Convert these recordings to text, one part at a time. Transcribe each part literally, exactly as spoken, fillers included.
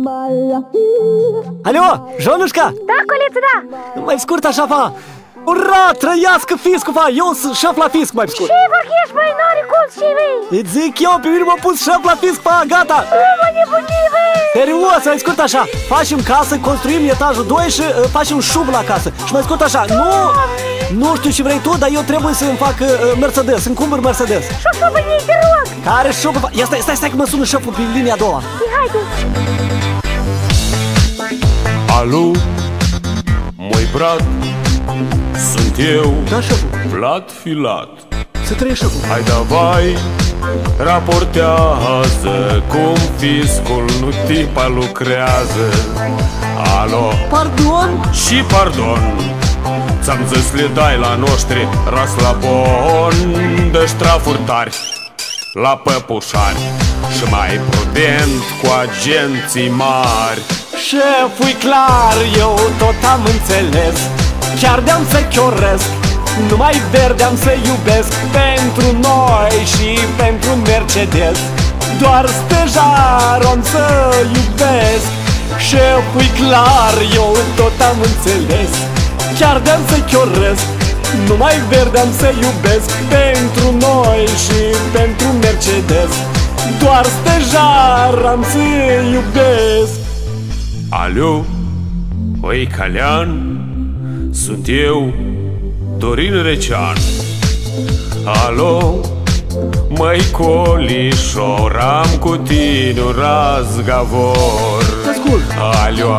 Alo, Jonușca? Da, coleță, da. Mai scurt așa, fa. Ura, trăiască fiscul, fa. Eu sunt șef la fisc, mai scurt. Ce vorchești, băi, n-are cum să mei. Îți zic eu, pe mine m-a pus șef la fisc, fa, gata. Mă nebunii, băi. Serios, mai scurt așa. Facem casă, construim etajul doi și uh, facem șub la casă. Și mai scurt așa, nu, nu știu ce vrei tu, dar eu trebuie să-mi fac uh, Mercedes, să-mi cumpăr Mercedes. Și-o șubă ei, te rog. Care șubă? Ia stai, stai, stai că mă sună șeful pe linia a doua. Haide. Alo, măi brat, sunt eu, Da, șeful. Vlad Filat. Să trăiești, șeful. Hai davai, raportează cum fiscul nu tipa lucrează. Alo, Pardon? și pardon, ți-am zis le dai la noștri ras la bon de ștrafuri tari la păpușari și mai prudent cu agenții mari. Șeful-i clar, eu tot am înțeles. Chiar de-am să chioresc, numai verde-am să iubesc. Pentru noi și pentru Mercedes, doar stejar-o să iubesc. Șeful-i clar, eu tot am înțeles. Chiar de-am să chioresc, numai verde-am să iubesc. Pentru noi și pentru Mercedes, doar stejar-am să iubesc. Alo, oi Calean, sunt eu, Dorin Recean. Alo, măi Colișor, am cu tine un razgovor. Ascult. Alo,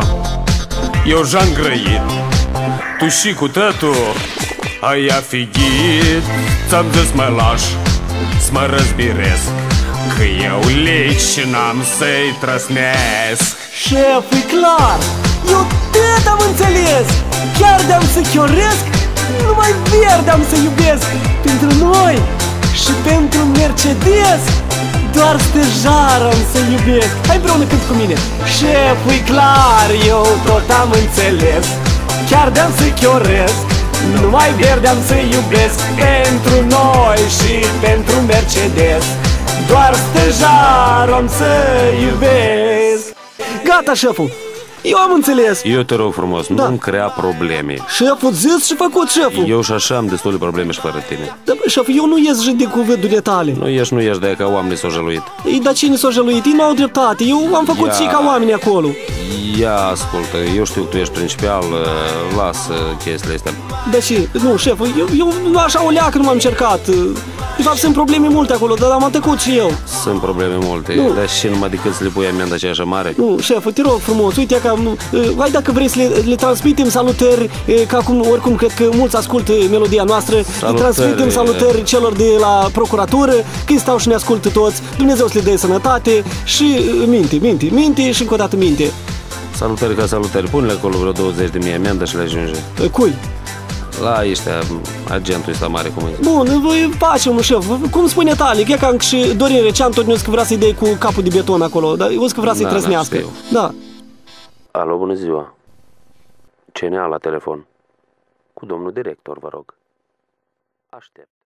eu Jean Grăit, tu și cu tătul ai afigit. Ți-am zis mă lași să mă răzbiresc, că eu lici n-am să-i trăsnesc. Șeful-i clar, eu tot am înțeles. Chiar de-am să chioresc, numai verde-am să iubesc. Pentru noi și pentru Mercedes, doar stejar-am să iubesc. Hai împreună cânt cu mine. Șeful-i clar, eu tot am înțeles. Chiar de-am să chioresc, numai verde-am să iubesc. Pentru noi și pentru Mercedes, doar stejar-am să iubesc. Gata, șeful, eu am înțeles. Eu te rog frumos, Da. nu-mi crea probleme. Șeful, zis și făcut, șeful. Eu și așa am destul de probleme și fără tine. Da, bă, șef, eu nu ies jând de cuvânturile tale. Nu ești, nu ești de ca oamenii s-au jăluit. Ei, dar cine s-a jăluit? Ei nu au dreptate. Eu am făcut Ia. și ca oameni acolo. Ia, ascultă, eu știu că tu ești principal, lasă chestiile astea. Da și, nu, șef, eu, eu nu așa o leacă nu m-am încercat. De fapt, sunt probleme multe acolo, dar am tăcut și eu. Sunt probleme multe, Nu. dar și numai decât să le pui amenda aceea așa mare. Nu, șef, te rog frumos, uite că am, hai dacă vrei să le, le transmitem salutări, că acum, oricum, cred că mulți ascultă melodia noastră. Salutări. Le transmitem salutări celor de la procuratură, când stau și ne ascultă toți. Dumnezeu să le dea sănătate și minte, minte, minte și încă o dată minte. Salutări ca salutări, pune-le acolo vreo douăzeci de mii amendă și le ajunge. Cui? La ăștia, agentul ăsta mare cum e. Bun, voi facem, șef. Cum spune Talic, e ca și Dorin Recean tot nu că vrea să-i dea cu capul de beton acolo, dar eu că vrea să-i Da, da, trăsnească. știu. Da. Alo, bună ziua. C N A la telefon. Cu domnul director, vă rog. Aștept.